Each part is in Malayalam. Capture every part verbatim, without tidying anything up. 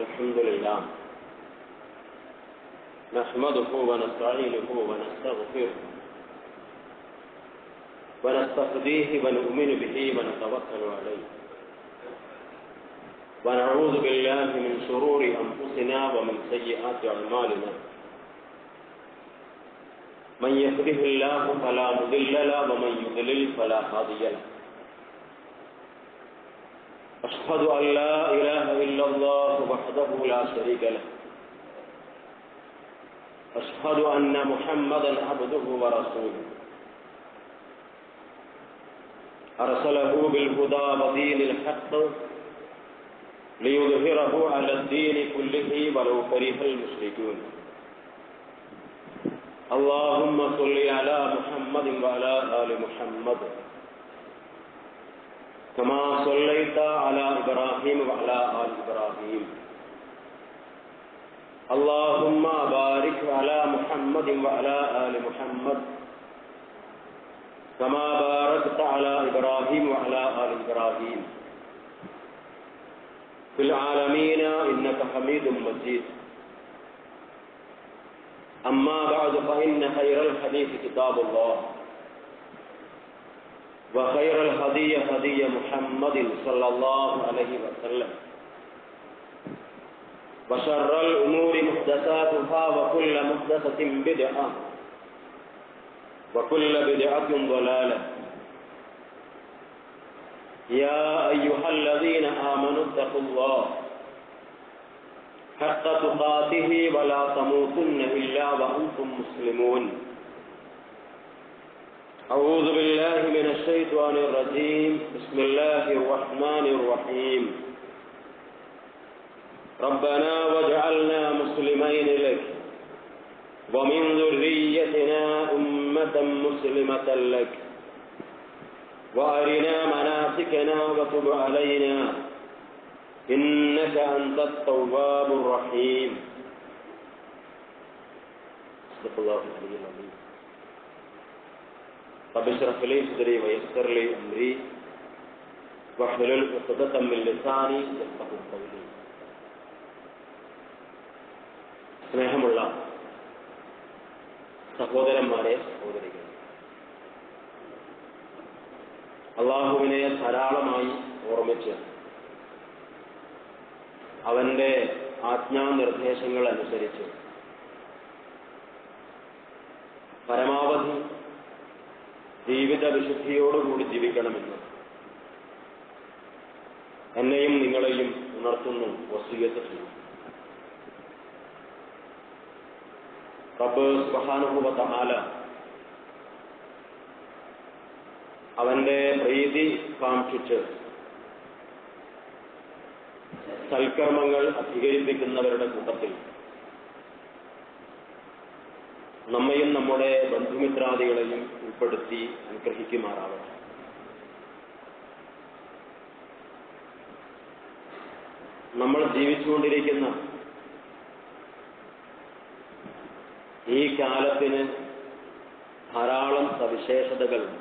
الحمد لله نحمده ونستعينه ونستغفره ونستهديه ونؤمن به ونتوكل عليه ونعوذ بالله من شرور أنفسنا ومن سيئات أعمالنا من يهده الله فلا مضل له ومن يضلل فلا هادي له أشهد أن لا إله إلا الله وحده لا شريك له أشهد أن محمدا عبده ورسوله أرسله بالهدى ودين الحق ليظهره على الدين كله ولو كره المشركون اللهم صل على محمد وعلى آل محمد كما صليت على إبراهيم وعلى آل إبراهيم اللهم بارك على محمد وعلى آل محمد كما باركت على إبراهيم وعلى آل إبراهيم في العالمين إنك حميد مجيد أما بعد فإن خير الحديث كتاب الله وخير الهدي هدي محمد صلى الله عليه وسلم وشر الأمور محدثاتها وكل محدثة بدعة وكل بدعة ضلالة يا أيها الذين آمنوا اتقوا الله حق تقاته ولا تموتن إلا وأنتم مسلمون أعوذ بالله من الشيطان الرجيم بسم الله الرحمن الرحيم ربنا واجعلنا مسلمين لك ومن ذريتنا أمة مسلمة لك وأرنا مناسكنا وتب علينا إنك أنت التواب الرحيم صدق الله العلي العظيم رب اشرح لي صدري ويسر لي أمري واحلل عقدة من لساني يفقهوا قولي. സ്നേഹമുള്ള സഹോദരന്മാരെ, സഹോദരികൾ, അള്ളാഹുവിനെ ധാരാളമായി ഓർമ്മിച്ച് അവന്റെ ആജ്ഞാനിർദ്ദേശങ്ങൾ അനുസരിച്ച് പരമാവധി ജീവിത വിശുദ്ധിയോടുകൂടി ജീവിക്കണമെന്ന് എന്നെയും നിങ്ങളെയും ഉണർത്തുന്നു, വസിയ്യത്ത് ചെയ്യുന്നു. റബ്ബ് സുബ്ഹാനഹു വ തആല അവന്റെ പ്രീതി കാംക്ഷിച്ച് സൽക്കർമ്മങ്ങൾ അധികരിപ്പിക്കുന്നവരുടെ കൂട്ടത്തിൽ നമ്മയും നമ്മുടെ ബന്ധുമിത്രാദികളെയും ഉൾപ്പെടുത്തി അനുഗ്രഹിക്കുമാറാവട്ടെ. നമ്മൾ ജീവിച്ചുകൊണ്ടിരിക്കുന്ന ഈ കാലത്തിന് ധാരാളം സവിശേഷതകളുണ്ട്.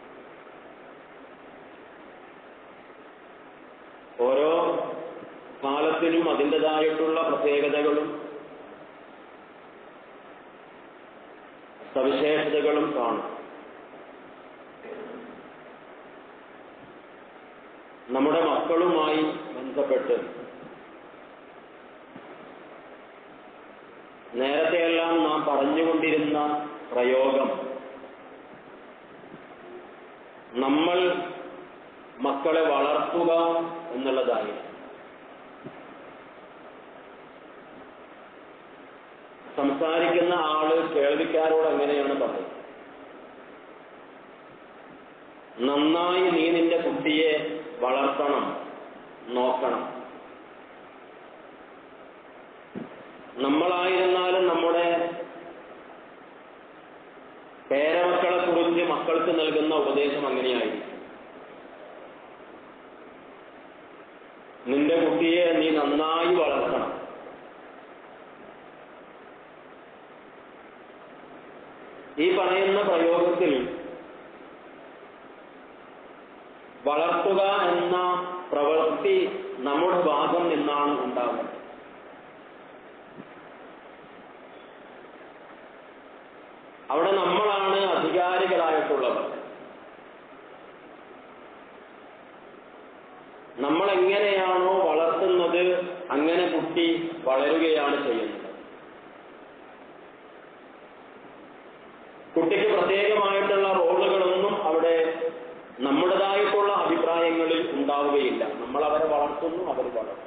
ഓരോ കാലത്തിനും അതിൻ്റെതായിട്ടുള്ള പ്രത്യേകതകളും സവിശേഷതകളും കാണും. നമ്മുടെ മക്കളുമായി ബന്ധപ്പെട്ട് നേരത്തെയെല്ലാം നാം പറഞ്ഞുകൊണ്ടിരുന്ന പ്രയോഗം നമ്മൾ മക്കളെ വളർത്തുക എന്നുള്ളതായി. സംസാരിക്കുന്ന ആള് കേൾവിക്കാരോട് എങ്ങനെയാണ് പറയുന്നത്? നന്നായി നീ നിന്റെ കുട്ടിയെ വളർത്തണം, നോക്കണം. നമ്മളായിരുന്നാലും നമ്മുടെ പേരമക്കളെ കുറിച്ച് മക്കൾക്ക് നൽകുന്ന ഉപദേശം അങ്ങനെയായിരിക്കും. നിന്റെ കുട്ടിയെ നീ നന്നായി വളർത്തണം. ഈ പറയുന്ന പ്രയോഗത്തിൽ വളർത്തുക എന്ന പ്രവൃത്തി നമ്മുടെ ഭാഗം നിന്നാണ് ഉണ്ടാകുന്നത്. അവിടെ നമ്മളാണ് അധികാരികളായിട്ടുള്ളവർ. നമ്മളെങ്ങനെയാണോ വളർത്തുന്നത് അങ്ങനെ കുട്ടി വളരുകയാണ് ചെയ്യുന്നത്. കുട്ടിക്ക് പ്രത്യേകമായിട്ടുള്ള റോളുകളൊന്നും അവിടെ നമ്മുടേതായിട്ടുള്ള അഭിപ്രായങ്ങളിൽ ഉണ്ടാവുകയില്ല. നമ്മൾ അവരെ വളർത്തുന്നു, അവർ വളർത്തുന്നു.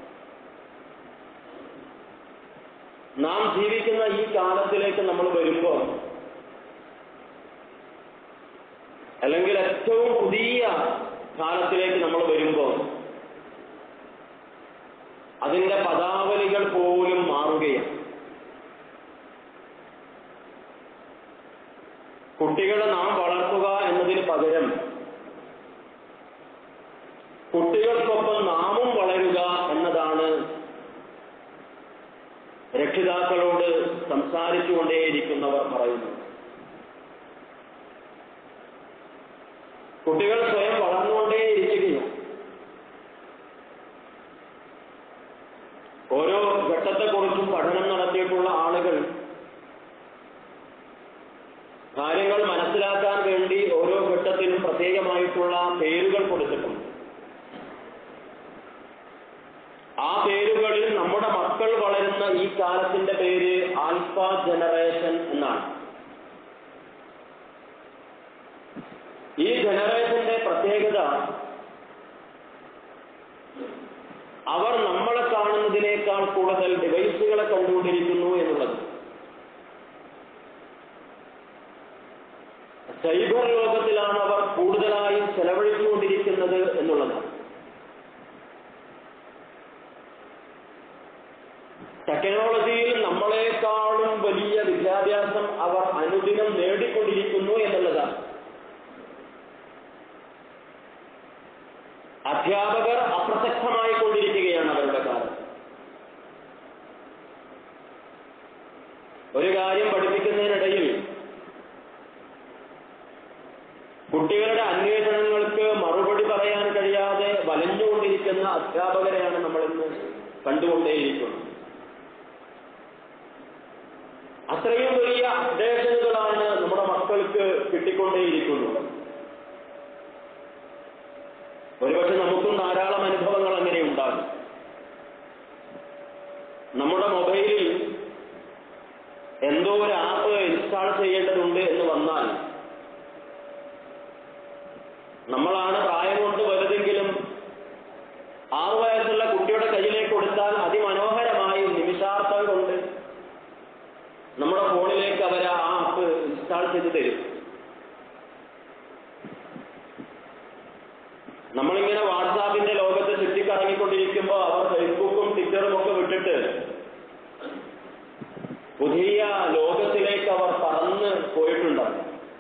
നാം ജീവിക്കുന്ന ഈ കാലത്തിലേക്ക് നമ്മൾ വരുമ്പോൾ, അല്ലെങ്കിൽ ഏറ്റവും പുതിയ കാലത്തിലേക്ക് നമ്മൾ വരുമ്പോൾ, അതിന്റെ പദാവലികൾ പോലും മാറുകയാണ്. കുട്ടികളെ നാം വളർത്തുക എന്നതിന് പകരം കുട്ടികൾക്കൊപ്പം നാമും വളരുക എന്നതാണ് രക്ഷിതാക്കളോട് സംസാരിച്ചുകൊണ്ടേയിരിക്കുന്നവർ പറയുന്നത്. കുട്ടികൾ സ്വയം വളർന്നുകൊണ്ടേയിരിക്കുകയാണ്. ഓരോ ഘട്ടത്തെക്കുറിച്ചും പഠനം നടത്തിയിട്ടുള്ള ആളുകൾ കാര്യങ്ങൾ മനസ്സിലാക്കാൻ വേണ്ടി ഓരോ ഘട്ടത്തിനും പ്രത്യേകമായിട്ടുള്ള പേരുകൾ കൊടുത്തിട്ടുണ്ട്. ആ പേരുകളിൽ നമ്മുടെ മക്കൾ വളരുന്ന ഈ കാലത്തിന്റെ പേര് ആൽഫ ജനറേഷൻ എന്നാണ്. ഈ ജനറേഷന്റെ പ്രത്യേകത അവർ നമ്മളെ കാണുന്നതിനേക്കാൾ കൂടുതൽ ഡിവൈസുകളെ കണ്ടുകൊണ്ടിരിക്കുന്നു എന്നുള്ളത്. സൈബർ ലോകത്തിലാണ് അവർ കൂടുതലായും ചെലവഴിച്ചുകൊണ്ടിരിക്കുന്നത് എന്നുള്ളതാണ്. ടെക്നോളജിയിൽ നമ്മളെക്കാളും വലിയ വിദ്യാഭ്യാസം അവർ അനുദിനം നേടിക്കൊണ്ടിരിക്കുന്നു എന്നുള്ളതാണ്. അധ്യാപകർ അപ്രസക്തമായി കൊണ്ടിരിക്കുകയാണ് അവരുടെ കാലം. ഒരു കാര്യം പഠിപ്പിക്കുന്നതിനിടയിൽ കുട്ടികളുടെ അന്വേഷണങ്ങൾക്ക് മറുപടി പറയാൻ കഴിയാതെ വലഞ്ഞുകൊണ്ടിരിക്കുന്ന അധ്യാപകരെയാണ് നമ്മളിന്ന് കണ്ടുകൊണ്ടേയിരിക്കുന്നത്. അത്രയും വലിയ അപ്ഡേഷനുകളാണ് നമ്മുടെ മക്കൾക്ക് കിട്ടിക്കൊണ്ടേയിരിക്കുന്നത്. ഒരുപക്ഷെ നമുക്കും ധാരാളം അനുഭവങ്ങൾ അങ്ങനെ ഉണ്ടാകും. നമ്മുടെ മൊബൈലിൽ എന്തോ ഒരു ആപ്പ് ഇൻസ്റ്റാൾ ചെയ്യേണ്ടതുണ്ട് എന്ന് വന്നാൽ നമ്മളാണ് പ്രായം കൊണ്ട് വലുതെങ്കിലും ആറു വയസ്സുള്ള കുട്ടിയുടെ കയ്യിലേക്ക് കൊടുത്താൽ അതിമനോഹരമായി നിമിഷാർത്ഥം കൊണ്ട് നമ്മുടെ ഫോണിലേക്ക് അവർ ആ ആപ്പ് ഇൻസ്റ്റാൾ ചെയ്ത് തരും. നമ്മളിങ്ങനെ വാട്സാപ്പിന്റെ ലോകത്ത് ചുറ്റിക്കറങ്ങിക്കൊണ്ടിരിക്കുമ്പോൾ അവർ ഫേസ്ബുക്കും ട്വിറ്ററും ഒക്കെ വിട്ടിട്ട് പുതിയ ലോകത്തിലേക്ക് അവർ പറന്ന് പോയിട്ടുണ്ടാകും.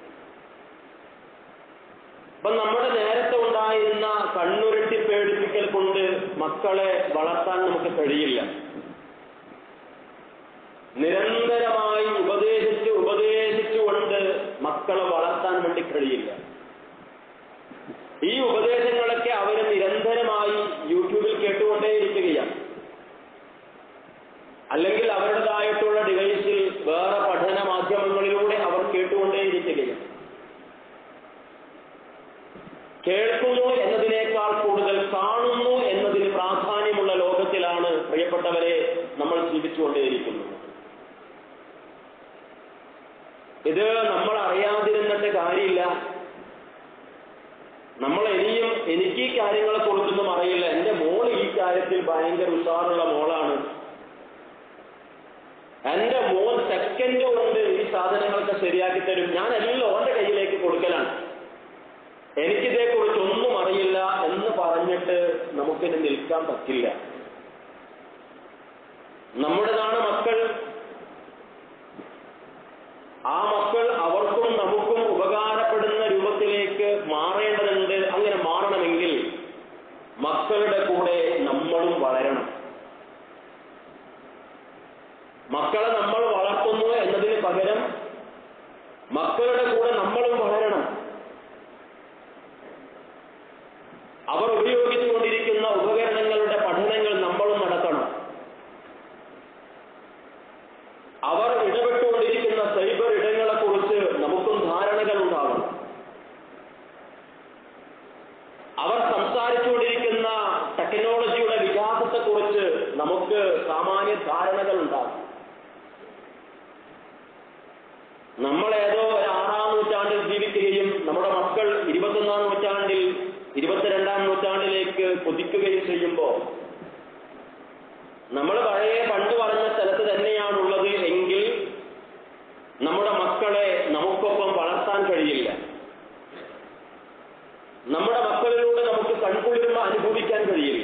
അപ്പൊ നമ്മുടെ നേരത്തെ ഉണ്ടായിരുന്ന കണ്ണുരുട്ടി പേടിപ്പിക്കൽ കൊണ്ട് മക്കളെ വളർത്താൻ നമുക്ക് കഴിയില്ല. നിരന്തരമായി ഉപദേശിച്ച് ഉപദേശിച്ചുകൊണ്ട് മക്കളെ വളർത്താൻ വേണ്ടി കഴിയില്ല. ഈ ഉപദേശങ്ങളൊക്കെ അവർ നിരന്തരമായി യൂട്യൂബിൽ കേട്ടുകൊണ്ടേയിരിക്കുകയാണ്. അല്ലെങ്കിൽ അവരുടേതായിട്ടുള്ള ഡിവൈസിൽ വേറെ പഠന മാധ്യമങ്ങളിലൂടെ അവർ കേട്ടുകൊണ്ടേയിരിക്കുകയാണ്. കേൾക്കുന്നു എന്നതിനേക്കാൾ കൂടുതൽ കാണുന്നു എന്നതിന് പ്രാധാന്യമുള്ള ലോകത്തിലാണ് പ്രിയപ്പെട്ടവരെ നമ്മൾ ജീവിച്ചുകൊണ്ടേയിരിക്കുന്നത്. ഇത് നമ്മൾ അറിയാതിരുന്നിട്ട് കാര്യമില്ല. നമ്മൾ ഇനിയും എനിക്ക് ഈ കാര്യങ്ങളെ കുറിച്ചൊന്നും അറിയില്ല, എന്റെ മോൾ ഈ കാര്യത്തിൽ ഭയങ്കര ഉഷാറുള്ള മോളാണ്, എന്റെ മോൻ സെക്കൻഡ് കൊണ്ട് ഈ സാധനങ്ങളൊക്കെ ശരിയാക്കി തരും, ഞാൻ എല്ലാം ഓന്റെ കയ്യിലേക്ക് കൊടുക്കലാണ്, എനിക്കിതേക്കുറിച്ചൊന്നും അറിയില്ല എന്ന് പറഞ്ഞിട്ട് നമുക്കിന് നിൽക്കാൻ പറ്റില്ല. നമ്മുടേതാണ് മക്കൾ. ആ മക്കൾ അവർക്കും നമുക്കും ഉപകാരപ്പെടുന്ന രൂപത്തിലേക്ക് മാറേണ്ടതുണ്ട്. അങ്ങനെ മാറണമെങ്കിൽ മക്കളുടെ കൂടെ നമ്മളും വളരണം. മക്കളെ നമ്മൾ വളർത്തുന്നു എന്നതിന് പകരം മക്കളുടെ കൂടെ നമ്മളും വളരണം. അവർ ഉപയോഗിച്ചുകൊണ്ടിരിക്കുന്ന ഉപകരണങ്ങളുടെ പഠനങ്ങൾ നമ്മളും നടത്തണം. അവർ ഇടപെട്ടുകൊണ്ടിരിക്കുന്ന സൈബർ ഇടങ്ങളെക്കുറിച്ച് അവർ സംസാരിച്ചുകൊണ്ടിരിക്കുന്ന ടെക്നോളജിയുടെ വികാസത്തെക്കുറിച്ച് നമുക്ക് സാമാന്യ ധാരണകൾ ഉണ്ടാകും. നമ്മളേതോ ആറാം നൂറ്റാണ്ടിൽ ജീവിക്കുകയും നമ്മുടെ മക്കൾ ഇരുപത്തൊന്നാം നൂറ്റാണ്ടിൽ ഇരുപത്തിരണ്ടാം നൂറ്റാണ്ടിലേക്ക് കുതിക്കുകയും ചെയ്യുമ്പോൾ നമ്മൾ പഴയ പണ്ട് പറഞ്ഞ സ്ഥലത്ത് തന്നെയാണുള്ളത് എങ്കിൽ നമ്മുടെ മക്കളെ നമുക്കൊപ്പം വളർത്താൻ കഴിയില്ല. നമ്മുടെ മക്കളിലൂടെ നമുക്ക് കൺകുളിർമ അനുഭവിക്കാൻ കഴിയില്ല.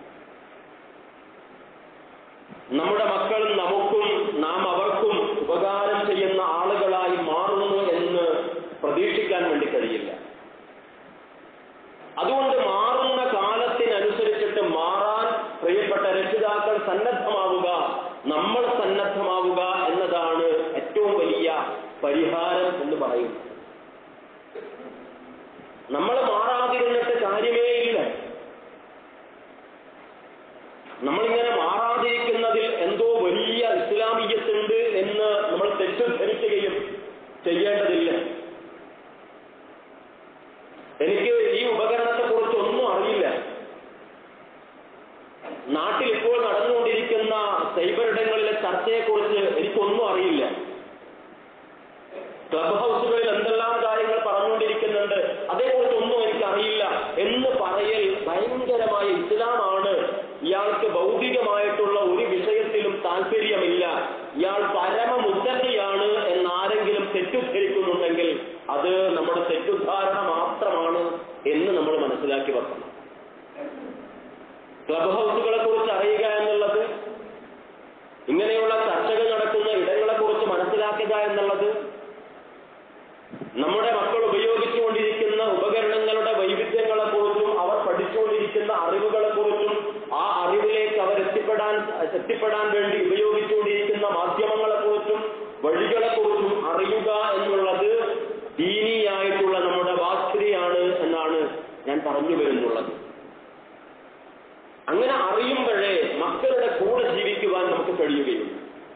നമ്മുടെ മക്കൾ നമുക്കും നാം അവർക്കും ഉപകാരം ചെയ്യുന്ന ആളുകളായി മാറുന്നു എന്ന് പ്രതീക്ഷിക്കാൻ വേണ്ടി കഴിയില്ല. അതുകൊണ്ട് മാറുന്ന കാലത്തിനനുസരിച്ചിട്ട് മാറാൻ പ്രിയപ്പെട്ട രക്ഷിതാക്കൾ സന്നദ്ധമാവുക, നമ്മൾ സന്നദ്ധമാവുക എന്നതാണ് ഏറ്റവും വലിയ പരിഹാരം എന്ന് പറയുന്നത്. നമ്മൾ മാറാതിരുന്നിട്ട് കാര്യമേ ഇല്ല. നമ്മളിങ്ങനെ മാറാതിരിക്കുന്നതിൽ എന്തോ വലിയ ഇസ്ലാമിയത്തുണ്ട് എന്ന് നമ്മൾ തെറ്റിദ്ധരിക്കുകയും ചെയ്യേണ്ടതില്ല. എനിക്ക് ഈ ഉപകരണത്തെക്കുറിച്ച് ഒന്നും അറിയില്ല. നാട്ടിൽ ഇപ്പോൾ നടന്നുകൊണ്ടിരിക്കുന്ന സൈബർ ഇടങ്ങളിലെ ചർച്ചയെക്കുറിച്ച് എനിക്കൊന്നും അറിയില്ല. ക്ലബ് ഹൗസുകളിൽ എന്തെല്ലാം കാര്യങ്ങൾ പറഞ്ഞുകൊണ്ടിരിക്കുന്നുണ്ട്, അതേക്കുറിച്ചൊന്നും എനിക്കറിയില്ല എന്ന് പറയൽ ഭയങ്കരമായ ഇസ്ലാമാണ്. ഇയാൾക്ക് ഭൗതികമായിട്ടുള്ള ഒരു വിഷയത്തിലും താല്പര്യമില്ല, ഇയാൾ പരമമുദ്ധതിയാണ് എന്നാരെങ്കിലും തെറ്റിദ്ധരിക്കുന്നുണ്ടെങ്കിൽ അത് നമ്മുടെ തെറ്റുദ്ധാരണ മാത്രമാണ് എന്ന് നമ്മൾ മനസ്സിലാക്കി വെക്കണം. ക്ലബ് ഹൗസുകളെ കുറിച്ച് അറിയുക എന്നുള്ളത്, ഇങ്ങനെയുള്ള ചർച്ചകൾ നടക്കുന്ന ഇടങ്ങളെ കുറിച്ച് മനസ്സിലാക്കുക എന്നുള്ളത്, നമ്മുടെ മക്കൾ ഉപയോഗിച്ചുകൊണ്ടിരിക്കുന്ന ഉപകരണങ്ങളുടെ വൈവിധ്യങ്ങളെ കുറിച്ചും അവർ പഠിച്ചുകൊണ്ടിരിക്കുന്ന അറിവുകളെ കുറിച്ചും ആ അറിവിലേക്ക് അവർ എത്തിപ്പെടാൻ എത്തിപ്പെടാൻ വേണ്ടി ഉപയോഗിച്ചുകൊണ്ടിരിക്കുന്ന മാധ്യമങ്ങളെ കുറിച്ചും വഴികളെ കുറിച്ചും അറിയുക എന്നുള്ളത് ദീനിയായിട്ടുള്ള നമ്മുടെ ബാധ്യതയാണ് എന്നാണ് ഞാൻ പറഞ്ഞു വരുന്നുള്ളത്. അങ്ങനെ അറിയുമ്പോഴേ മക്കളുടെ കൂടെ ജീവിക്കുവാൻ നമുക്ക് കഴിയുകയും,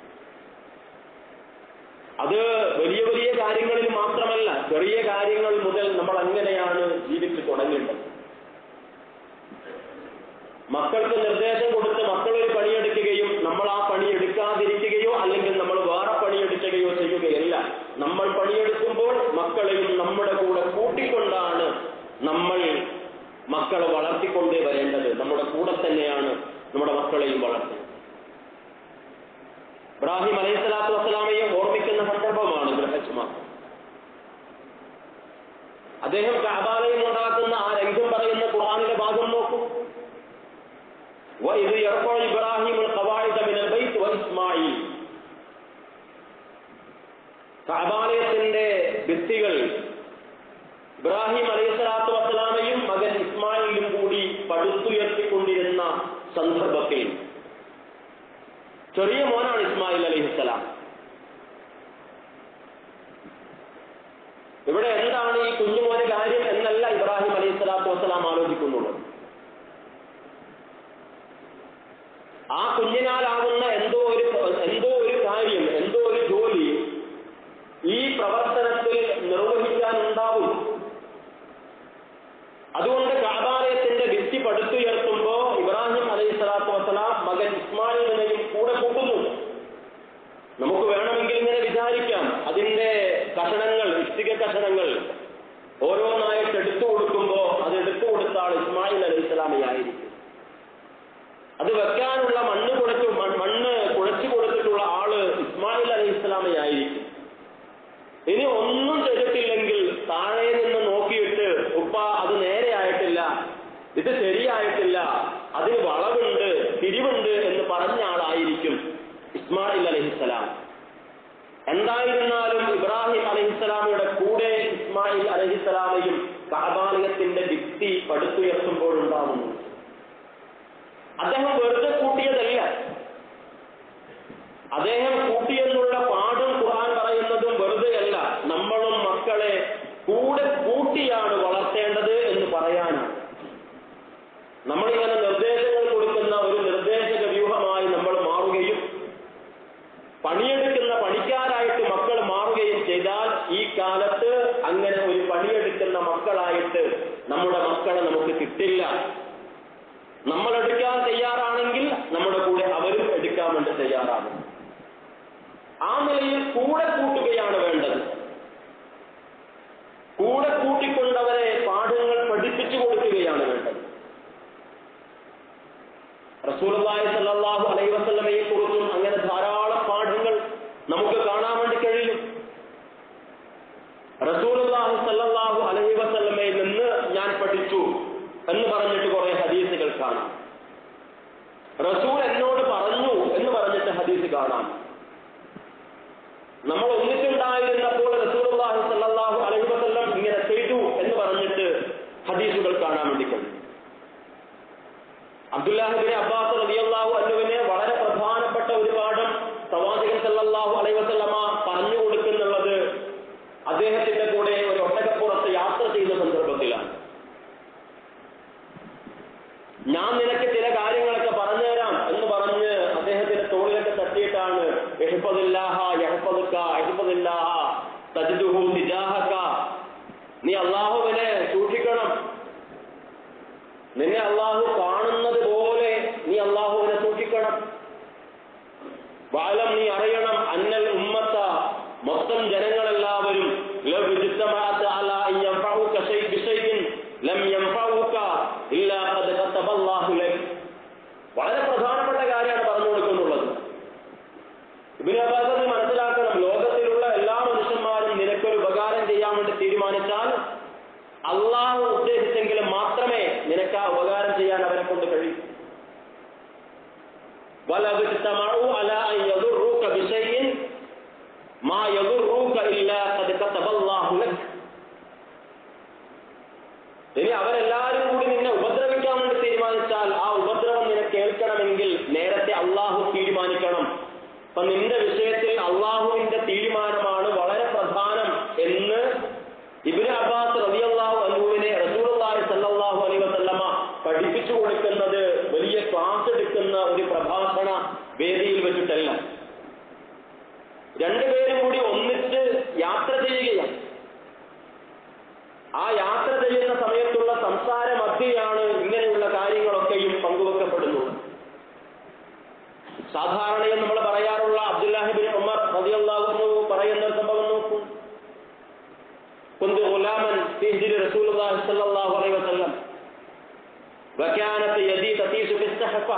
അത് വലിയ വലിയ കാര്യങ്ങളിൽ മാത്രമല്ല, ചെറിയ കാര്യങ്ങൾ മുതൽ നമ്മൾ അങ്ങനെയാണ് ജീവിച്ചു തുടങ്ങേണ്ടത്. മക്കൾക്ക് നിർദ്ദേശം കൊടുത്ത് മക്കളൊരു പണിയെടുക്കുകയും നമ്മൾ ആ പണി എടുക്കാതിരിക്കുകയോ അല്ലെങ്കിൽ നമ്മൾ വേറെ പണിയെടുക്കുകയോ ചെയ്യുകയല്ല. നമ്മൾ പണിയെടുക്കുമ്പോൾ മക്കളെയും നമ്മുടെ കൂടെ കൂട്ടിക്കൊണ്ടാണ് നമ്മൾ മക്കളെ വളർത്തിക്കൊണ്ടേ വരേണ്ടത്. നമ്മുടെ കൂടെ തന്നെയാണ് നമ്മുടെ മക്കളെയും വളർത്തുന്നത്. ഇബ്രാഹിം അലൈഹിസ്സലാത്തു വസ്സലാമയെ ഓർമ്മിക്കുന്ന സന്ദർഭമാണ് ഗൃഹജ്മാസം. അദ്ദേഹം കഅബാലയം ഉണ്ടാക്കുന്ന ആ രംഗം പറയുന്ന ഖുർആനിലെ ഭാഗം നോക്കൂ. വഇദ് യർഫഉ ഇബ്രാഹിമുൽ ഖവാഇദ മിനൽ ബൈത്ത് വഇസ്മാഈൽ. കഅബാലയത്തിന്റെ ഭിത്തികൾ ഇബ്രാഹിം അലൈഹിസ്സലാത്തു വസ്സലാമയും മകൻ ഇസ്മായിലും കൂടി പടുത്തുയർത്തിക്കൊണ്ടിരുന്ന സന്ദർഭത്തിൽ, ചെറിയ മോനാണ് ഇസ്മായിൽ അലൈഹിസ്സലാം. ഇവിടെ എന്താണ് ഈ കുഞ്ഞുമോന്റെ കാര്യം എന്നല്ല ഇബ്രാഹിം അലൈഹിസ്സലാത്തു വസ്സലാം ആലോചിക്കുന്നുള്ളത്. ആ കുഞ്ഞിനാലാവുന്ന എന്തോ ഒരു എന്തോ ഒരു കാര്യം, എന്തോ ഒരു ജോലി ഈ പ്രവർത്തനത്തിൽ നിർവഹിക്കാനുണ്ടാവും. അതുകൊണ്ട് കഅബാലയത്തിന്റെ ഭിത്തി പടുത്തുയർത്തുമ്പോ ഇബ്രാഹിം അലൈഹിസ്സലാത്തു വസ്സലാം മകൻ ഇസ്മായിലിനെയും കൂടെ കൂട്ടുന്നു. നമുക്ക് വേണമെങ്കിൽ ഇങ്ങനെ വിചാരിക്കാം, അതിന്റെ കഷണങ്ങൾ, ഇഷ്ടിക കഷണങ്ങൾ ഓരോന്നായിട്ട് എടുത്തു കൊടുക്കുമ്പോ അത് എടുത്തു കൊടുത്ത ആൾ ഇസ്മായിൽ അലൈഹിസ്സലാമയായിരിക്കും. അത് വെക്കാനുള്ള മണ്ണ് കുഴച്ചു മണ്ണ് കുഴച്ചു കൊടുത്തിട്ടുള്ള ആള് ഇസ്മായിൽ അലൈഹിസ്സലാമയായിരിക്കും. ഇനി ഒന്നും ചെയ്തിട്ടില്ലെങ്കിൽ താഴെ നിന്ന് നോക്കിയിട്ട് ഉപ്പ അത് നേരെ ആയിട്ടില്ല, ഇത് ശരിയായിട്ടില്ല, അതിന് വളവുണ്ട്, തിരിവുണ്ട് എന്ന് പറഞ്ഞ ആളായിരിക്കും ഇസ്മായിൽ അലൈഹിസ്സലാം. എന്തായിരുന്നാലും ഇബ്രാഹിം അലൈഹിസ്സലാമയുടെ കൂടെ ഇസ്മായിൽ അലൈഹിസ്സലാമയും കഅബാലയത്തിന്റെ ഭിത്തി പടുത്തുയർത്തുമ്പോഴുണ്ടാവുന്നു. അദ്ദേഹം വെറുതെ കൂട്ടിയതല്ല, അദ്ദേഹം കൂട്ടിയെന്നുള്ള പാടും ഖുർആൻ പറയുന്നതും വെറുതെയല്ല. നമ്മളും മക്കളെ കൂടെ കൂട്ടിയാണ് വളർത്തേണ്ടത് എന്ന് പറയാനാണ്. നമ്മളിങ്ങനെ നിർദ്ദേശങ്ങൾ കൊടുക്കുന്ന ഒരു നിർദ്ദേശക വ്യൂഹമായി നമ്മൾ മാറുകയും പണിയെടുക്കുന്ന പണിക്കാരായിട്ട് മക്കൾ മാറുകയും ചെയ്താൽ ഈ കാലത്ത് അങ്ങനെ ഒരു പണിയെടുക്കുന്ന ചെയ്യുന്ന മക്കളായിട്ട് നമ്മുടെ മക്കളെ നമുക്ക് കിട്ടില്ല. നമ്മൾ എടുക്കാൻ തയ്യാറാണെങ്കിൽ നമ്മുടെ കൂടെ അവരും എടുക്കാൻ വേണ്ടി തയ്യാറാണ്. ആ നിലയിൽ കൂടെ കൂട്ടുകയാണ് വേണ്ടത്. കൂടെ കൂട്ടിക്കൊണ്ടവരെ പാഠങ്ങൾ പഠിപ്പിച്ചു കൊടുക്കുകയാണ് വേണ്ടത്. റസൂലുള്ളാഹി സ്വല്ലല്ലാഹു അലൈഹി വസല്ലമയെ കുറിച്ചും അങ്ങനെ ധാരാളം പാഠങ്ങൾ നമുക്ക് കാണാൻ വേണ്ടി കഴിയും. റസൂലുള്ളാഹി സ്വല്ലല്ലാഹു അലൈഹി വസല്ലമയിൽ നിന്ന് ഞാൻ പഠിച്ചു എന്ന് പറഞ്ഞിട്ട് കുറെ ഹദീസുകൾ കാണാം. റസൂൽ എന്നോട് പറഞ്ഞു എന്ന് പറഞ്ഞിട്ട് ഹദീസ് കാണാം. നമ്മൾ ഒന്നിച്ചുണ്ടായിരുന്നപ്പോൾ റസൂലുള്ളാഹി സ്വല്ലല്ലാഹു അലൈഹി വസല്ലം ഇങ്ങനെ ചെയ്തു എന്ന് പറഞ്ഞിട്ട് ഹദീസുകൾ കാണാൻ വേണ്ടി കഴിയും. അബ്ദുല്ലാഹി ഇബ്നു അബ്ബാസ് റളിയല്ലാഹു അൻഹുവിനെ വളരെ പ്രധാനപ്പെട്ട ഒരു പാഠം പ്രവാചകൻ സല്ലല്ലാഹു അലൈഹി വസല്ലമ പറഞ്ഞു കൊടുക്കുന്നുള്ളത് അദ്ദേഹത്തിന്റെ കൂടെ ഒരു ഒട്ടകപ്പുറത്ത് യാത്ര ചെയ്യുന്ന സന്ദർഭത്തിലാണ്. ഞാൻ നിനക്ക് ചില കാര്യങ്ങളൊക്കെ പറഞ്ഞുതരാം എന്ന് പറഞ്ഞ് അദ്ദേഹത്തിന്റെ തോളിലൊക്കെ തട്ടിയിട്ടാണ് ഇഹ്ഫദില്ലാഹ യഹ്ഫദുക ഇഹ്ഫദില്ലാഹ തജിദുഹു തിജാഹക, നീ അല്ലാഹുവിനെ സൂക്ഷിക്കണം, നിന്നെ അല്ലാഹു കാണുന്നത് പോലെ നീ അല്ലാഹുവിനെ സൂക്ഷിക്കണം. വാലം, നീ അറിയണം, അന്നൽ ഉമ്മത്ത, മൊത്തം ജനങ്ങളെല്ലാവരും ലവ് ഇജ്തമഅത അലാ അൻ യൻഫഉക ശൈ ബിശൈഇൻ ലം യൻഫഉക ഇല്ലാ ഖദ് കതബല്ലാഹു ലക. വളരെ പ്രധാനപ്പെട്ട കാര്യമാണ് പറഞ്ഞു കൊടുക്കുന്നുള്ളത്. ഇബ്നു അബ്ബാസ് നീ മനസ്സിലാക്കണം, ലോകത്തിലുള്ള എല്ലാ മനുഷ്യന്മാരും നിനക്കൊരു ഉപകാരം ചെയ്യാൻ വേണ്ടി തീരുമാനിച്ചാൽ അള്ളാഹു ഉദ്ദേശിച്ചെങ്കിലും മാത്രമേ നിനക്ക് ആ ഉപകാരം ചെയ്യാൻ അവരെ കൊണ്ട് കഴിയൂ. വലവ് ഇജ്തമഉ അലാ അൻ യദുറുക ബിശൈഇൻ മാ യദുറുക ഇല്ലാ ഖദ് കതബല്ലാഹു ലക. ഇനി അവരെല്ലാവരും കൂടി നിന്നെ ഉപദ്രവിക്കാൻ വേണ്ടി തീരുമാനിച്ചാൽ ആ ഉപദ്രവം നിനക്ക് കേൾക്കണമെങ്കിൽ നേരത്തെ അള്ളാഹു തീരുമാനിക്കണം. അപ്പൊ നിന്റെ വിഷയത്തിൽ അള്ളാഹുവിന്റെ തീരുമാനമാണ് വളരെ പ്രധാനം എന്ന് ഇബ്നു അബ്ബാസ് റളിയല്ലാഹു അൻഹുവിനെ റസൂലുള്ളാഹി സ്വല്ലല്ലാഹു അലൈഹി വസല്ലമ പഠിപ്പിച്ചു കൊടുക്കുന്നത് വലിയ ക്ലാസ് എടുക്കുന്ന ഒരു പ്രഭാഷണ വേദിയിൽ വെച്ചിട്ടല്ല. രണ്ടുപേരും കൂടി ഒന്നിച്ച് യാത്ര ചെയ്യുകയാണ്. ആ യാത്ര ചെയ്യുന്ന സമയത്തുള്ള സംസാര മധ്യയാണ് ഇങ്ങനെയുള്ള കാര്യങ്ങളൊക്കെയും പങ്കുവെക്കപ്പെടുന്നത്. സാധാരണയും നമ്മൾ പറയാറുള്ള അബ്ദുല്ലാഹി ഇബ്നു ഉമർ റളിയല്ലാഹു അൻഹു പറയുന്ന സംഭവം നോക്കൂ. കുന്തു ഗുലാമൻ ഫീ ഹിജ്രി റസൂലുള്ളാഹി സ്വല്ലല്ലാഹു അലൈഹി വസല്ലം വകാനത് യദി തതീസു ഫിസ്സഹഫ.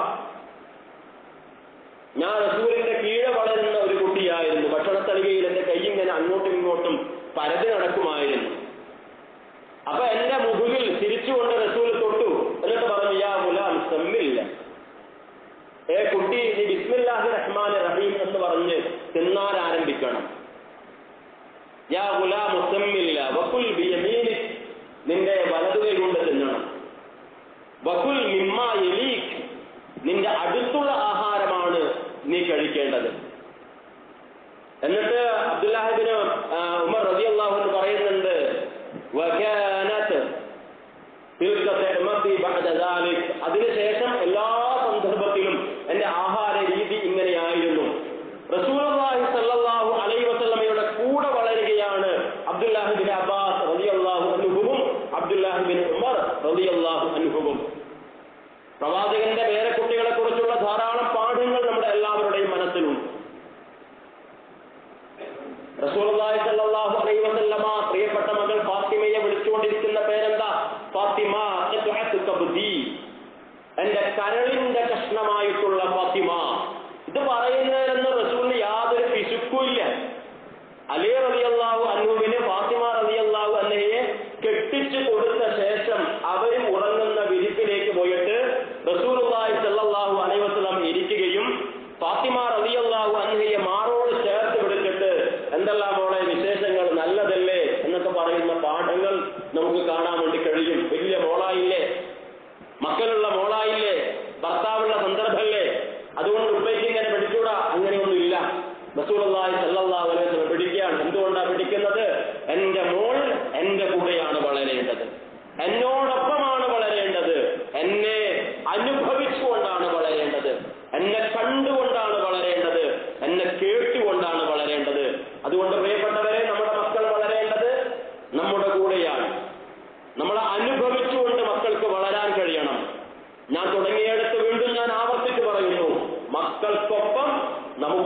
ഞാൻ റസൂലിന്റെ കീഴെ വളരുന്ന ഒരു കുട്ടിയായിരുന്നു. ഭക്ഷണത്തളികയിൽ എന്റെ കൈ ഇങ്ങനെ അങ്ങോട്ടും ഇങ്ങോട്ടും പരതി നടക്കുമായിരുന്നു. അപ്പൊ എന്റെ മുകളിൽ തിരിച്ചുകൊണ്ട് റസൂൽ തൊട്ടു. എന്നിട്ട് പറഞ്ഞു, യാ ഗുലാം സമ്മില്ല, ഏ കുട്ടി, നീ ബിസ്മില്ലാഹി റഹ്മാൻ റഹീം എന്ന് പറഞ്ഞ് തിന്നാൻ ആരംഭിക്കണം. യാ ഗുലാം സമ്മില്ല വകുൽ ബിയമീനിക്, നിന്റെ വലതുകൈ കൊണ്ട് തിന്നണം. വകുൽ മിമ്മാ യലീക്, നിന്റെ അടുത്തുള്ള ആഹാരമാണ് നീ കഴിക്കേണ്ടത്. എന്നിട്ട് അബ്ദുല്ലാഹി ഇബ്നു ഉമർ റളിയല്ലാഹു അൻഹു പറയുന്നുണ്ട്, വകാനത് തിൽക തഅമതി ബഅദ ദാലിക്, അതിനുശേഷം എല്ലാ സന്ദർഭത്തിലും എന്റെ ആഹാര രീതി ഇങ്ങനെയായിരുന്നു. റസൂലുള്ളാഹി സ്വല്ലല്ലാഹു അലൈഹി വസല്ലമയുടെ കൂടെ വളരുകയാണ് അബ്ദുല്ലാഹി ഇബ്നു അബ്ബാസ് റളിയല്ലാഹു അൻഹുവും അബ്ദുല്ലാഹി ഇബ്നു ഉമർ റളിയല്ലാഹു അൻഹുവും. പ്രവാചകന്റെ പേരക്കുട്ടികളെ കുറിച്ചുള്ള ധാരാളം പാഠങ്ങൾ നമ്മുടെ എല്ലാവരുടെയും മനസ്സിലുണ്ട്. റസൂലുള്ളാഹി സ്വല്ലല്ലാഹു അലൈഹി വസല്ലമ പ്രിയപ്പെട്ട മകൾ ഫാത്തിമയെ വിളിച്ചുകൊണ്ടിരിക്കുന്ന പേരെന്താ? ഫാത്തിമ കബ്ദി, എന്റെ കരളിന്റെ കഷ്ണമായിട്ടുള്ള ഫാത്തിമ. ഇത് പറയുന്നതിലെന്ന് റസൂലിന് യാതൊരു പിശുക്കുമില്ല. അലി റളിയല്ലാഹു അൻഹുവിന് ഫാത്തിമ റളിയല്ലാഹു അൻഹയെ കെട്ടിച്ചു കൊടുത്ത ശേഷം അവരും ഉറങ്ങുന്ന വിരിപ്പിലേക്ക് പോയിട്ട് റസൂലുള്ളാഹി സ്വല്ലല്ലാഹു അലൈഹി വസല്ലം ഇരിക്കുകയും ഫാത്തിമ റളിയല്ലാഹു അൻഹയെ മാറോട് ചേർത്ത് പിടിച്ചിട്ട് എന്തെല്ലാം മോളെ വിശേഷങ്ങൾ, നല്ലതല്ലേ എന്നൊക്കെ പറയുന്ന പാഠങ്ങൾ നമുക്ക് കാണാൻ വേണ്ടി കഴിയും. വലിയ മോളായില്ലേ, മക്കളുള്ള മോളായില്ലേ, ഭർത്താവുള്ള സന്ദർഭമല്ലേ, അതുകൊണ്ട് ഉപ്പയ്ക്ക് ഇങ്ങനെ പിടിച്ചൂടാ, അങ്ങനെയൊന്നുമില്ല. റസൂലുള്ളാഹി സ്വല്ലല്ലാഹു അലൈഹി വസല്ലം പിടിക്കുകയാണ്. എന്തുകൊണ്ടാണ് പിടിക്കുന്നത്? എന്റെ മോൾ എന്റെ കൂടെയാണ് വളരേണ്ടത്.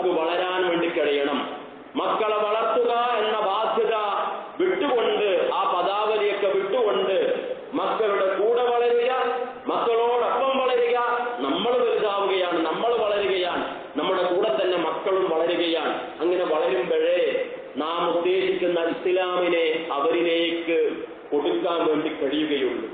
നമുക്ക് വളരാൻ വേണ്ടി കഴിയണം. മക്കളെ വളർത്തുക എന്ന ബാധ്യത വിട്ടുകൊണ്ട്, ആ പദാവലിയൊക്കെ വിട്ടുകൊണ്ട് മക്കളുടെ കൂടെ വളരുക, മക്കളോടൊപ്പം വളരുക. നമ്മൾ വലുതാവുകയാണ്, നമ്മൾ വളരുകയാണ്, നമ്മുടെ കൂടെ തന്നെ മക്കളും വളരുകയാണ്. അങ്ങനെ വളരുമ്പോഴേ നാം ഉദ്ദേശിക്കുന്ന ഇസ്ലാമിനെ അവരിലേക്ക് കൊടുക്കാൻ വേണ്ടി കഴിയുകയുള്ളൂ.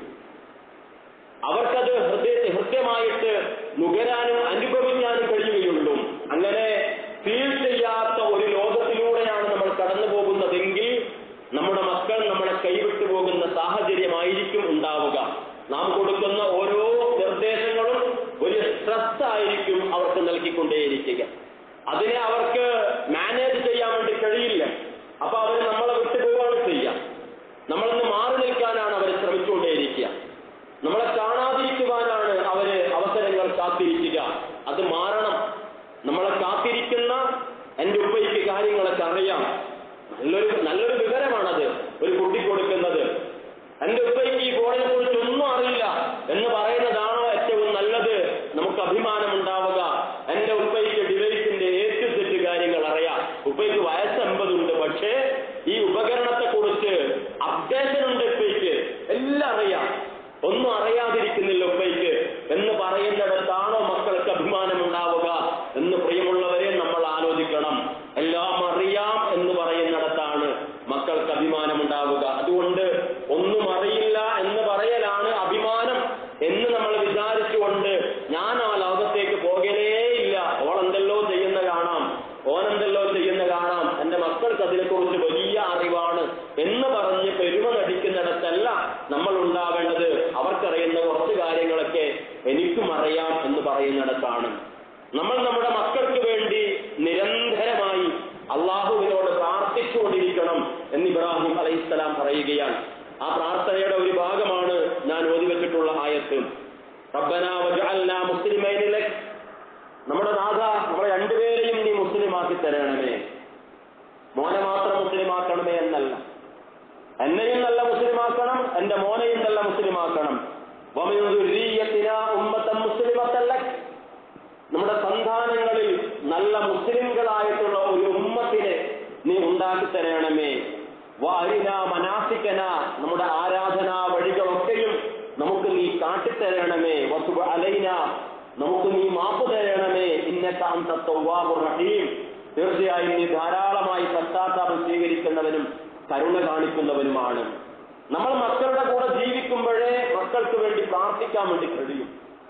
അവർക്കത് ഹൃദയ ഹൃദ്യമായിട്ട് നുകരാനും അനുഭവിക്കാനും കഴിയുകയുള്ളൂ. അങ്ങനെ ഫീൽ ചെയ്യാത്ത ഒരു ലോകത്തിലൂടെയാണ് നമ്മൾ കടന്നു പോകുന്നതെങ്കിൽ നമ്മുടെ മക്കൾ നമ്മളെ കൈവിട്ടു പോകുന്ന സാഹചര്യമായിരിക്കും ഉണ്ടാവുക. നാം കൊടുക്കുന്ന ഓരോ നിർദ്ദേശങ്ങളും ഒരു സ്ട്രെസ് ആയിരിക്കും അവർക്ക് നൽകിക്കൊണ്ടേയിരിക്കുക. അതിനെ അവർക്ക് മാനേജ് ചെയ്യാൻ വേണ്ടി കഴിയില്ല. അപ്പൊ അവർ നമ്മളെ വിട്ടുപോവുകയാണ് ചെയ്യുക. നമ്മളൊന്ന് മാറി നിൽക്കാനാണ് അവർ ശ്രമിച്ചുകൊണ്ടേയിരിക്കുക. നമ്മളെ കാണാതിരിക്കുവാനാണ് അവര് അവസരങ്ങൾ കാത്തിരിക്കുക. അത് മാറണം. നമ്മളെ കാത്തിരിക്കുന്ന എന്റെ ഉപ്പയ്ക്ക് കാര്യങ്ങളൊക്കെ അറിയാം, നല്ലൊരു നല്ലൊരു വിവരമാണത് ഒരു കുട്ടി കൊടുക്കുന്നത്. എന്റെ ഉപ്പയ്ക്ക് ഈ ഫോണിനെ കുറിച്ച് ഒന്നും അറിയില്ല എന്ന് പറയുന്നതാണോ ഏറ്റവും നല്ലത്? നമുക്ക് അഭിമാനം ഉണ്ടാവുക. എന്റെ ഉപ്പയ്ക്ക് ഡിവൈസിന്റെ ഏറ്റു സെറ്റ് കാര്യങ്ങൾ അറിയാം. ഉപ്പയ്ക്ക് വയസ്സ് എൺപതുണ്ട്, പക്ഷേ ഈ ഉപകരണത്തെ കുറിച്ച് അപ്ഡേഷൻ ഉണ്ട് ഉപ്പയ്ക്ക്, എല്ലാം അറിയാം. ഒന്നും അറിയാതിരിക്കുന്നില്ല ഉപ്പയ്ക്ക് എന്ന് പറയുന്നിടത്താണോ മക്കൾക്ക് അഭിമാനം ഉണ്ടാവുക എന്ന് പ്രിയമുള്ളവരെ നമ്മൾ ആലോചിക്കണം. എല്ലാം അറിയാം എന്ന് പറയുന്നിടത്താണ് മക്കൾക്ക് അഭിമാനം ഉണ്ടാവുക. അതുകൊണ്ട് ഒന്നും അറിയില്ല എന്ന് പറയലാണ് അഭിമാനം എന്ന് നമ്മൾ വിചാരിച്ചുകൊണ്ട് ഞാൻ ആ ലോകത്തേക്ക് പോകലേയില്ല, ഓളെന്തല്ലോ ചെയ്യുന്ന കാണാം, ഓനെന്തല്ലോ ചെയ്യുന്ന കാണാം, എന്റെ മക്കൾക്ക് അതിനെക്കുറിച്ച് വലിയ അറിവാണ് എന്ന് പറഞ്ഞ് പെരുമ നടിക്കുന്നിടത്തല്ല നമ്മൾ ഉണ്ടാവേണ്ടത്. അവർക്കറിയുന്ന കുറച്ച് കാര്യങ്ങളൊക്കെ എനിക്കും അറിയാം എന്ന് പറയുന്നിടത്താണ്. നമ്മൾ നമ്മുടെ മക്കൾക്ക് വേണ്ടി നിരന്തരമായി അള്ളാഹുവിനോട് പ്രാർത്ഥിച്ചുകൊണ്ടിരിക്കണം എന്ന് ഇബ്രാഹിം അലൈഹിസ്സലാം പറയുകയാണ്. ആ പ്രാർത്ഥനയുടെ ഒരു ഭാഗമാണ് ഞാൻ ഓതി വെച്ചിട്ടുള്ള ആയത്ത്. റബ്ബനാ വജഅൽനാ മുസ്ലിമൈനി ലക്, നമ്മുടെ നാഥ നമ്മളെ രണ്ടുപേരെയും നീ മുസ്ലിമാക്കി തരണമേ. മോനെ മാത്രം മുസ്ലിമാക്കണമേ എന്നല്ല, എന്നെയും നല്ല മുസ്ലിമാക്കണം, എന്റെ മോനെയും നല്ല മുസ്ലിമാക്കണം. വമിൻ ദുർരിയ്യതിനാ ഉമ്മത്തൻ മുസ്ലിമത്തൻ ലക്, നമ്മുടെ സന്താനങ്ങളിൽ നല്ല മുസ്ലിംകളായിട്ടുള്ള ഒരു ഉമ്മത്തിനെ നീ ഉണ്ടാക്കി തരണമേ. വഅരിനാ മനാസികനാ, നമ്മുടെ ആരാധനാ വഴികളൊക്കെയും നമുക്ക് നീ കാട്ടിത്തരണമേ. വതുബ് അലൈനാ, നമുക്ക് നീ മാപ്പ് തരണമേ. ഇന്നക അൻത തവ്വാബുർ റഹീം, തീർച്ചയായും നീ ധാരാളമായി പശ്ചാത്താപം സ്വീകരിക്കുന്നവനും കരുണ കാണിക്കുന്നവനുമാണ്. നമ്മൾ മക്കളുടെ കൂടെ ജീവിക്കുമ്പോഴേ മക്കൾക്ക് വേണ്ടി പ്രാർത്ഥിക്കാൻ വേണ്ടി കഴിയും.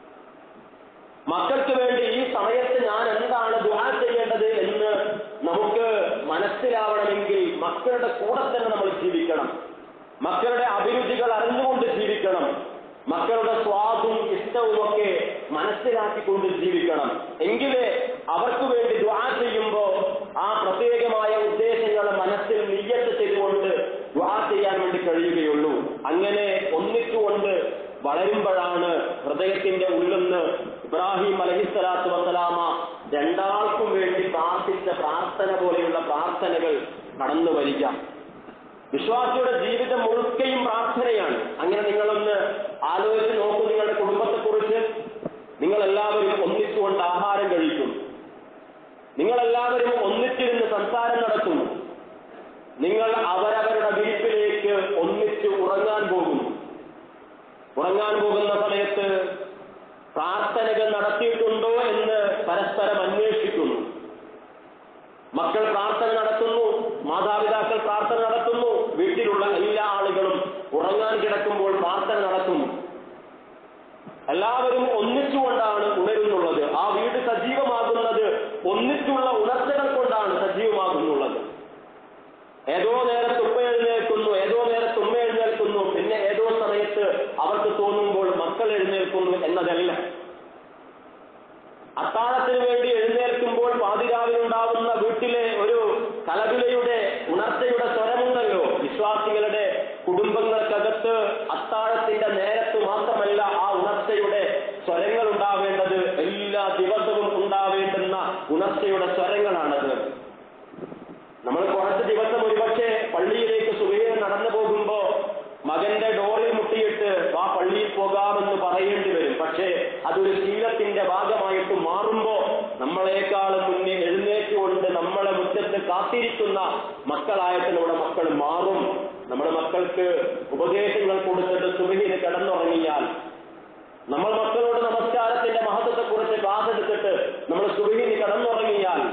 മക്കൾക്ക് വേണ്ടി ഈ സമയത്ത് ഞാൻ എന്താണ് ദുആ ചെയ്യേണ്ടത് എന്ന് നമുക്ക് മനസ്സിലാവണമെങ്കിൽ മക്കളുടെ കൂടെ തന്നെ നമ്മൾ ജീവിക്കണം. മക്കളുടെ അഭിരുചികൾ അറിഞ്ഞുകൊണ്ട് ജീവിക്കണം. മക്കളുടെ സ്വാദും ഇഷ്ടവും ഒക്കെ മനസ്സിലാക്കിക്കൊണ്ട് ജീവിക്കണം. എങ്കിലേ അവർക്ക് വേണ്ടി ദുആ ചെയ്യുമ്പോ ആ പ്രത്യേകമായ ഉദ്ദേശങ്ങൾ മനസ്സിൽ നിയ്യത്ത് ചെയ്തുകൊണ്ട് ദുആ ചെയ്യാൻ വേണ്ടി കഴിയുകയുള്ളൂ. അങ്ങനെ ഒന്നിച്ചുകൊണ്ട് വളരുമ്പോഴാണ് ഹൃദയത്തിന്റെ ഉള്ളിന്ന് ഇബ്രാഹിം അലൈഹിസ്സലാത്തു വസ്സലാമ രണ്ടാൾക്കും വേണ്ടി പ്രാർത്ഥിച്ച പ്രാർത്ഥന പോലെയുള്ള പ്രാർത്ഥനകൾ കടന്നു വരിക. വിശ്വാസിയുടെ ജീവിതം മുഴുക്കയും പ്രാർത്ഥനയാണ്. അങ്ങനെ നിങ്ങളൊന്ന് ആലോചിച്ച് നോക്കൂ. നിങ്ങളുടെ കുടുംബത്തെക്കുറിച്ച് നിങ്ങളെല്ലാവരും ഒന്നിച്ചുകൊണ്ട് ആഹാരം കഴിക്കും, നിങ്ങളെല്ലാവരും ഒന്നിച്ചിരുന്ന് സംസാരം നടത്തുന്നു, നിങ്ങൾ അവരവരുടെ വീട്ടിലേക്ക് ഒന്നിച്ച് ഉറങ്ങാൻ പോകുന്നു. ഉറങ്ങാൻ പോകുന്ന സമയത്ത് പ്രാർത്ഥനകൾ നടത്തിയിട്ടുണ്ടോ എന്ന് പരസ്പരം അന്വേഷിക്കുന്നു. മക്കൾ പ്രാർത്ഥന നടത്തുന്നു, മാതാപിതാക്കൾ പ്രാർത്ഥന നടത്തുന്നു, വീട്ടിലുള്ള എല്ലാ ആളുകളും ഉറങ്ങാൻ കിടക്കുമ്പോൾ പ്രാർത്ഥന നടത്തുന്നു. എല്ലാവരും ഒന്നിച്ചുകൊണ്ടാണ് ഉണരുന്നുള്ളത്. ആ വീട് സജീവമാകുന്നത് ഒന്നിച്ചുള്ള ഉണർച്ചകൾ കൊണ്ടാണ് സജീവമാകുന്നുള്ളത്. ഏതോ നേരത്ത് ഉപ്പ എഴുന്നേൽക്കുന്നു, ഏതോ നേരത്ത് ഉമ്മ എഴുന്നേൽക്കുന്നു, പിന്നെ ഏതോ സമയത്ത് അവർക്ക് തോന്നുമ്പോൾ മക്കൾ എഴുന്നേൽക്കുന്നു എന്നതല്ല. അത്താഴത്തിന് വേണ്ടി എഴുന്നേൽക്കുമ്പോൾ പാതിരാവിലുണ്ടാവുന്ന വീട്ടിലെ ഒരു കലപിലയുടെ ഉണർച്ചയുടെ സ്വരമുണ്ടല്ലോ. വിശ്വാസികളുടെ കുടുംബങ്ങൾക്കകത്ത് അത്താഴത്തിന്റെ നേരത്ത് മാത്രമല്ല ആ ഉണർച്ചയുടെ സ്വരങ്ങൾ ഉണ്ടാവേണ്ടത്, എല്ലാ ദിവസവും ഉണ്ടാവേണ്ടുന്ന ഉണർച്ചയുടെ സ്വരങ്ങളാണത്. നമ്മൾ കുറച്ച് ദിവസം ഒരുപക്ഷെ പള്ളിയിലേക്ക് സുബഹിന് നടന്നു പോകുമ്പോ മകന്റെ ഡോറിൽ മുട്ടിയിട്ട് ആ പള്ളിയിൽ പോകാമെന്ന് പറയേണ്ടി വരും. പക്ഷേ അതൊരു ശീലത്തിന്റെ ഭാഗമായിട്ട് മാറുമ്പോ നമ്മളെക്കാളും മുന്നേ എഴുന്നേറ്റ് കണ്ടുകൊണ്ട് നമ്മളെ മുറ്റത്ത് കാത്തിരിക്കുന്ന മക്കളായിട്ട് നമ്മുടെ മക്കൾ മാറും. നമ്മുടെ മക്കൾക്ക് ഉപദേശങ്ങൾ കൊടുത്തിട്ട് സുബഹിന് കിടന്നുറങ്ങിയാൽ, നമ്മൾ മക്കളോട് നമസ്കാരത്തിന്റെ മഹത്വത്തെക്കുറിച്ച് ക്ലാസ് എടുത്തിട്ട് നമ്മൾ സുബഹിന് കിടന്നുറങ്ങിയാൽ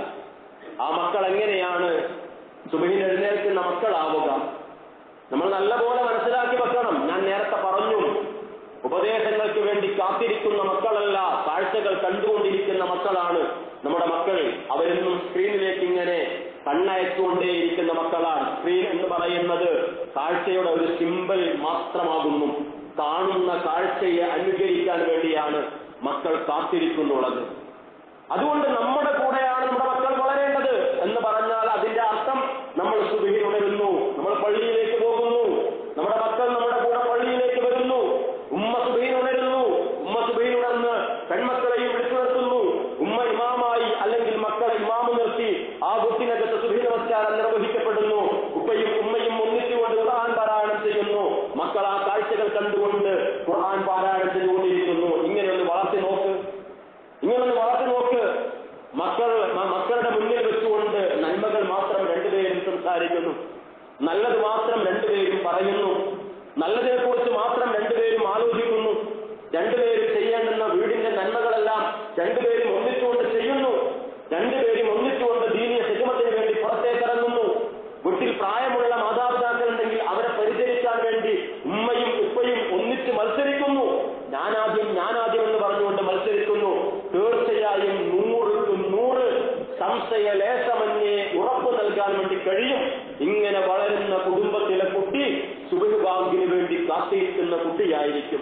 ആ മക്കൾ എങ്ങനെയാണ് സുബഹിന് എഴുന്നേൽക്കുന്ന മക്കളാവുക? നമ്മൾ നല്ലപോലെ മനസ്സിലാക്കി വെക്കണം. ഞാൻ നേരത്തെ പറഞ്ഞു, ഉപദേശങ്ങൾക്ക് വേണ്ടി കാത്തിരിക്കുന്ന മക്കളല്ല, കാഴ്ചകൾ കണ്ടുകൊണ്ടിരിക്കുന്ന മക്കളാണ് നമ്മുടെ മക്കൾ. അവരെന്നും സ്ക്രീനിലേക്ക് ഇങ്ങനെ കണ്ണയച്ചുകൊണ്ടേയിരിക്കുന്ന മക്കളാണ്. സ്ക്രീൻ എന്ന് പറയുന്നത് കാഴ്ചയുടെ ഒരു സിമ്പൽ മാത്രമാകുന്നു. കാണുന്ന കാഴ്ചയെ അനുകരിക്കാൻ വേണ്ടിയാണ് മക്കൾ കാത്തിരിക്കുന്നുള്ളത്. അതുകൊണ്ട് നമ്മുടെ കൂടെയാണ് നമ്മുടെ മക്കൾ വളരേണ്ടത് എന്ന് പറഞ്ഞാൽ അതിന്റെ അർത്ഥം നമ്മൾ സുബഹിൽ ഉണരുന്നു, നമ്മൾ പള്ളിയിലേക്ക് പോകുന്നു, നമ്മുടെ മക്കൾ നമ്മുടെ കൂടെ പള്ളിയിലേക്ക് വരുന്നു, ഉമ്മ സുബഹിൽ ഉണരുന്നു, ഉമ്മ സുബഹിൽ ഉണർന്ന് പെൺമക്കളെയും വിളിച്ചു നിർത്തുന്നു, ഉമ്മ ഇമാമായി അല്ലെങ്കിൽ മക്കളെ ഇമാമ് നിർത്തി ആ വീട്ടിനകത്ത് സുബഹി നമസ്കാരം നിർവഹിക്കപ്പെടുന്നു, ഉപ്പയും ഉമ്മയും ഒന്നിച്ചുകൊണ്ട് ഖുർആൻ പാരായണം ചെയ്യുന്നു, മക്കൾ ആ കാഴ്ചകൾ കണ്ടുകൊണ്ട് ഖുർആൻ പാരായണം ചെയ്തുകൊണ്ടിരിക്കുന്നു. ഇങ്ങനെയൊന്ന് വളർത്തി നോക്ക്, ഇങ്ങനൊന്ന് വളർത്തി നോക്ക്. മക്കൾ മക്കളുടെ മുന്നിൽ വെച്ചുകൊണ്ട് നന്മകൾ മാത്രം രണ്ടുപേരും സംസാരിക്കുന്നു, നല്ലത് മാത്രം രണ്ടുപേരും പറയുന്നു, നല്ലതിനെ കുറിച്ച് മാത്രം രണ്ടുപേരും ആലോചിക്കുന്നു, രണ്ടുപേരും ചെയ്യേണ്ടുന്ന വീടിന്റെ നന്മകളെല്ലാം രണ്ടുപേരും ഒന്നിച്ചുകൊണ്ട് ചെയ്യുന്നു, രണ്ടുപേരും ഒന്നിച്ചുകൊണ്ട് ദീനീയ ഹിദ്മത്തിന് വേണ്ടി പുറത്തേക്ക് ഇറങ്ങുന്നു. വീട്ടിൽ പ്രായമുള്ള മാതാപിതാക്കൾ ഉണ്ടെങ്കിൽ അവരെ പരിചരിക്കാൻ വേണ്ടി ഉമ്മയും ഉപ്പയും ഒന്നിച്ച് മത്സരിക്കുന്നു. ഞാനാദ്യം ഞാനാദ്യം എന്ന് പറഞ്ഞുകൊണ്ട് മത്സരിക്കുന്നു. തീർച്ചയായും നൂറ് നൂറ് സംശയ ലേശമന്യേ ഉറപ്പ് നൽകാൻ വേണ്ടി കഴിയും. ഇങ്ങനെ വളരുന്ന കുടുംബത്തിലെ കുട്ടി സുബ്ഹ് ബാങ്കിന് വേണ്ടി കാത്തിരിക്കുന്ന കുട്ടിയായിരിക്കും.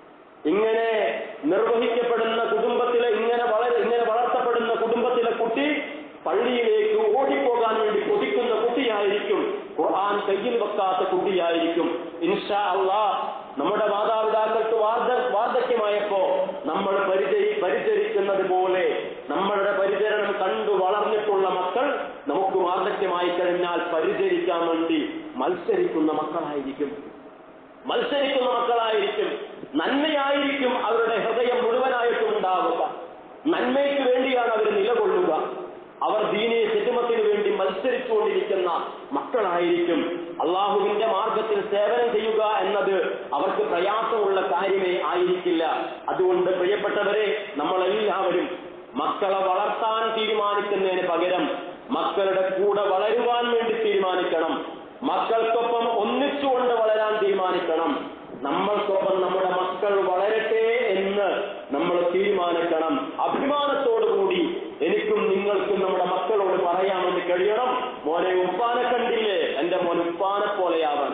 ഇങ്ങനെ നിർവഹിക്കപ്പെടുന്ന കുടുംബത്തിലെ ഇങ്ങനെ വളർ ഇങ്ങനെ വളർത്തപ്പെടുന്ന കുടുംബത്തിലെ കുട്ടി പള്ളിയിലേക്ക് ഓടിപ്പോകാൻ വേണ്ടി കൊതിക്കുന്ന കുട്ടിയായിരിക്കും. ഖുർആൻ കയ്യിൽ വെക്കാത്ത കുട്ടിയായിരിക്കും. ഇൻഷാ അല്ലാഹ് നമ്മുടെ മാതാപിതാക്കൾക്ക് വാർദ്ധ വാർദ്ധക്യമായപ്പോ നമ്മൾ പരിചരി പരിചരിക്കുന്നത് പോലെ നമ്മളുടെ പരിചരണം കണ്ടു വളർന്നിട്ടുള്ള മക്കൾ നമുക്ക് വാർദ്ധക്യമായി കഴിഞ്ഞാൽ പരിചരിക്കാൻ വേണ്ടി മത്സരിക്കുന്ന മക്കളായിരിക്കും മത്സരിക്കുന്ന മക്കളായിരിക്കും നന്മയായിരിക്കും അവരുടെ ഹൃദയം മുഴുവനായിട്ടും ഉണ്ടാവുക. നന്മയ്ക്ക് വേണ്ടിയാണ് അവർ നിലകൊള്ളുക. അവർ ദീനീയ ഹിദ്മത്തിന് വേണ്ടി മത്സരിച്ചുകൊണ്ടിരിക്കുന്ന മക്കളായിരിക്കും. അള്ളാഹുവിന്റെ മാർഗത്തിൽ സേവനം ചെയ്യുക എന്നത് അവർക്ക് പ്രയാസമുള്ള കാര്യമേ ആയിരിക്കില്ല. അതുകൊണ്ട് പ്രിയപ്പെട്ടവരെ, നമ്മളെല്ലാവരും മക്കളെ വളർത്താൻ തീരുമാനിക്കുന്നതിന് പകരം മക്കളുടെ കൂടെ വളരുവാൻ വേണ്ടി തീരുമാനിക്കണം. മക്കൾക്കൊപ്പം ഒന്നിച്ചുകൊണ്ട് വളരാൻ തീരുമാനിക്കണം. നമ്മൾക്കൊപ്പം നമ്മുടെ മക്കൾ വളരട്ടെ എന്ന് നമ്മൾ തീരുമാനിക്കണം. അഭിമാനത്തോടുകൂടി എനിക്കും നിങ്ങൾക്കും നമ്മുടെ മക്കളോട് പറയാൻ വേണ്ടി കഴിയണം, മോനെ ഉപ്പാനെ കണ്ടില്ലേ, എന്റെ മോൻ ഉപ്പാനെ പോലെയാവണം,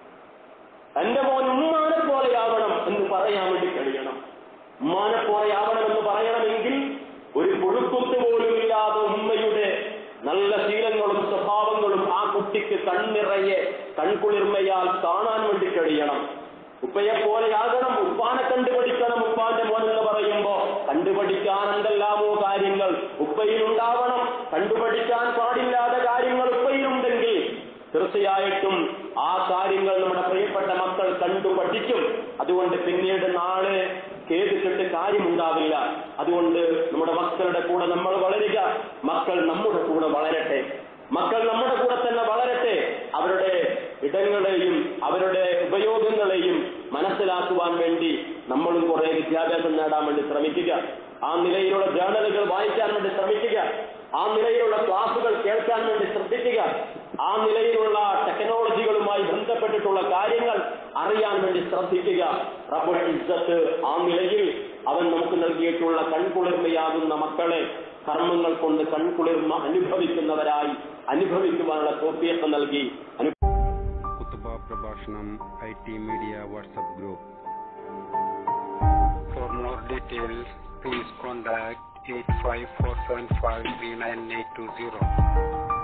എന്റെ മോൻ ഉമ്മാനെ പോലെയാവണം എന്ന് പറയാൻ വേണ്ടി കഴിയണം. ഉമ്മാനെ പോലെയാവണം എന്ന് പറയണമെങ്കിൽ ഒരു പുഴുക്കുത്ത് പോലും ഇല്ലാതെ ഉമ്മയുടെ നല്ല ശീലങ്ങളും സ്വഭാവങ്ങളും ആ കുട്ടിക്ക് കണ്ണിറയെ കൺകുളിർമയാൽ കാണാൻ വേണ്ടി കഴിയണം. ഉപ്പയെ പോലെയാകണം, ഉപ്പാനെ കണ്ടുപഠിക്കണം. ഉപ്പാന്റെ മോൻ എന്ന് പറയുമ്പോ കണ്ടുപഠിക്കാൻ എന്തെല്ലാമോ കാര്യങ്ങൾ ഉപ്പയിലുണ്ടാവണം. കണ്ടുപഠിക്കാൻ പാടില്ലാത്ത കാര്യങ്ങൾ ഉപ്പയിലുണ്ടെങ്കിൽ തീർച്ചയായിട്ടും ആ കാര്യങ്ങൾ നമ്മുടെ പ്രിയപ്പെട്ട മക്കൾ കണ്ടു പഠിക്കും. അതുകൊണ്ട് പിന്നീട് നാളെ കേട്ടിട്ട് കാര്യമുണ്ടാവില്ല. അതുകൊണ്ട് നമ്മുടെ മക്കളുടെ കൂടെ നമ്മൾ വളരുക, മക്കൾ നമ്മുടെ കൂടെ വളരട്ടെ, മക്കൾ നമ്മുടെ കൂടെ തന്നെ വളരട്ടെ. അവരുടെ ഇടങ്ങളെയും അവരുടെ ഉപയോഗങ്ങളെയും മനസ്സിലാക്കുവാൻ വേണ്ടി നമ്മളും കുറെ വിദ്യാഭ്യാസം നേടാൻ വേണ്ടി ശ്രമിക്കുക. ആ നിലയിലുള്ള ജേർണലുകൾ വായിക്കാൻ വേണ്ടി ശ്രമിക്കുക. ആ നിലയിലുള്ള ക്ലാസുകൾ കേൾക്കാൻ വേണ്ടി ശ്രദ്ധിക്കുക. ആ നിലയിലുള്ള ടെക്നോളജികളുമായി ബന്ധപ്പെട്ടിട്ടുള്ള കാര്യങ്ങൾ അറിയാൻ വേണ്ടി ശ്രദ്ധിക്കുക. റബ്ബുൽ ഇസ്സത്ത് ആ നിലയിൽ അവൻ നമുക്ക് നൽകിയിട്ടുള്ള കൺകുളിർമയാകുന്ന മക്കളെ കർമ്മങ്ങൾ കൊണ്ട് കൺകുളിർമ അനുഭവിക്കുന്നവരായി അനുഭവിക്കുവാനുള്ള തൗഫീഖ് നൽകി. കുത്തുബ പ്രഭാഷണം I T media WhatsApp group. For more details please contact eight five four seven five three nine eight two zero.